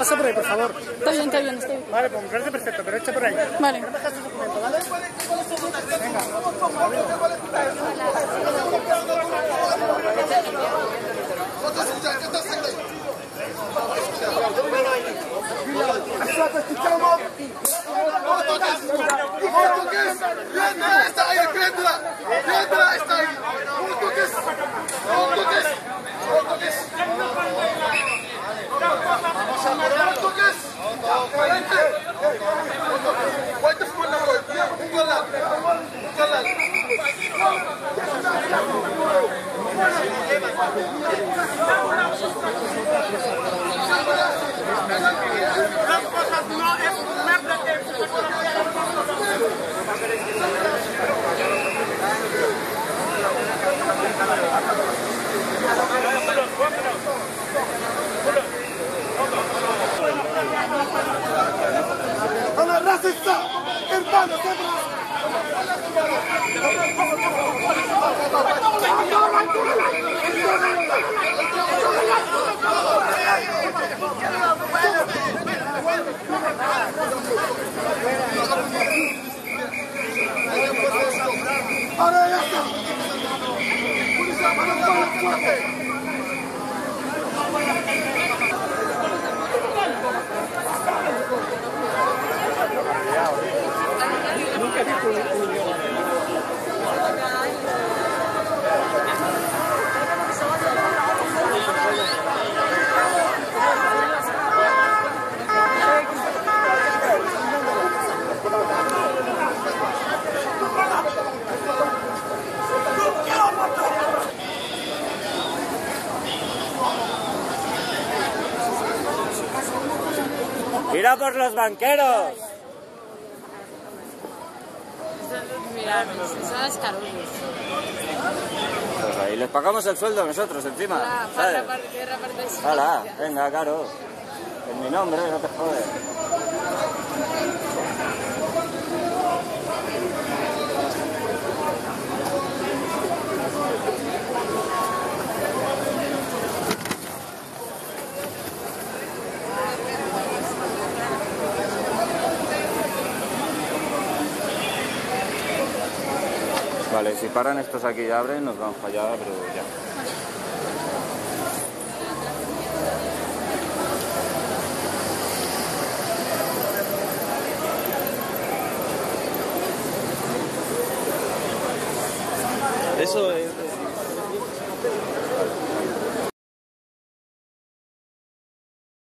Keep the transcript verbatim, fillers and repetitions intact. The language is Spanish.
pasa por ahí, por favor. Está bien, está bien, está bien. Vale, pues me parece perfecto, pero echa por ahí. Vale. No me dejas tu documento, ¿vale? ¡A la racista! ¡Hermano, ¡ahora ya está! ¡Policía, mano fuerte! ¡Mira por los banqueros! Mira, son escarullos. Pues ahí les pagamos el sueldo nosotros encima. Hola, ¿sabes? para que repartáis. Hala, venga, caro. En mi nombre, no te jodes. Vale, si paran estos aquí y abren, nos van fallada, pero ya. Eso es...